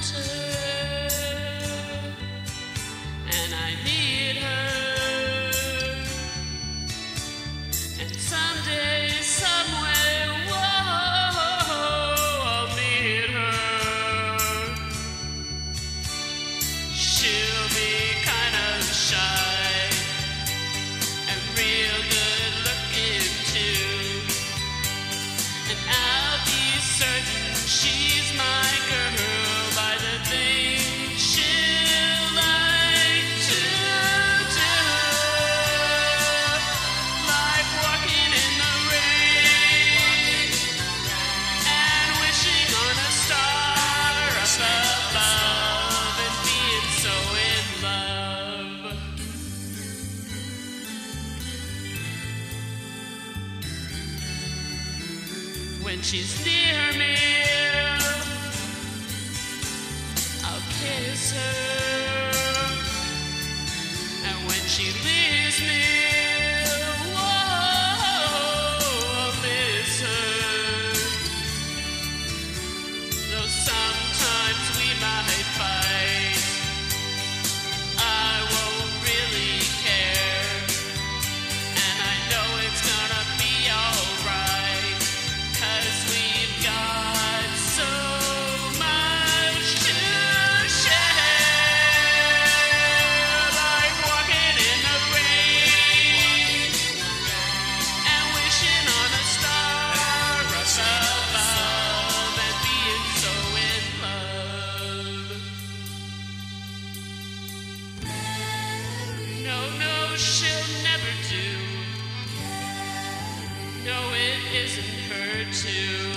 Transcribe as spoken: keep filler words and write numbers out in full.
her, and I need her. And someday, somewhere, whoa, I'll meet her. She'll be kind of shy and real good looking too, and I'll be certain she's my girl by the things she'll like to do, like walking in the rain and wishing on a star up above and being so in love. When she's near me, I'll kiss her, and when she leaves me, whoa, I'll miss her. Though sometimes we might fight, I won't really care, and I know it's gonna be alright, 'cause we've got so much to share, like walking in the rain and wishing on a star up above and being so in love. No, no, she'll never do. No, it isn't her to